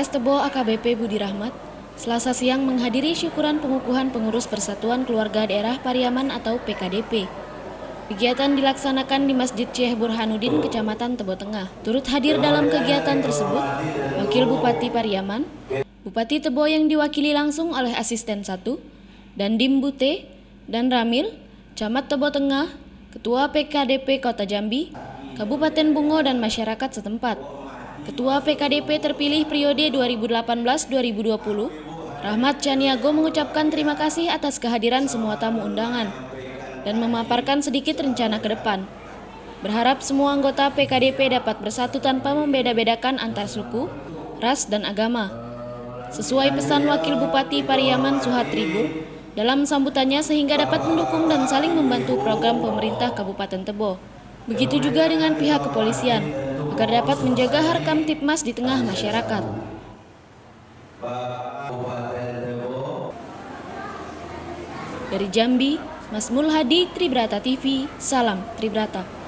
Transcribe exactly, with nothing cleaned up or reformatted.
Polres Tebo A K B P Budi Rahmat, Selasa siang menghadiri syukuran pengukuhan pengurus Persatuan Keluarga Daerah Pariaman atau P K D P. Kegiatan dilaksanakan di Masjid Syekh Burhanuddin, Kecamatan Tebo Tengah. Turut hadir dalam kegiatan tersebut, Wakil Bupati Pariaman, Bupati Tebo yang diwakili langsung oleh Asisten satu, Dandim Bute, dan Ramil, Camat Tebo Tengah, Ketua P K D P Kota Jambi, Kabupaten Bungo, dan masyarakat setempat. Ketua P K D P terpilih periode dua ribu delapan belas dua ribu dua puluh, Rahmat Chaniago, mengucapkan terima kasih atas kehadiran semua tamu undangan dan memaparkan sedikit rencana ke depan. Berharap semua anggota P K D P dapat bersatu tanpa membeda-bedakan antar suku, ras, dan agama. Sesuai pesan Wakil Bupati Pariaman Suhatribur dalam sambutannya, sehingga dapat mendukung dan saling membantu program pemerintah Kabupaten Tebo. Begitu juga dengan pihak kepolisian, agar dapat menjaga harkam tipmas di tengah masyarakat. Dari Jambi, Mas Mulhadi, Tribrata T V, salam Tribrata.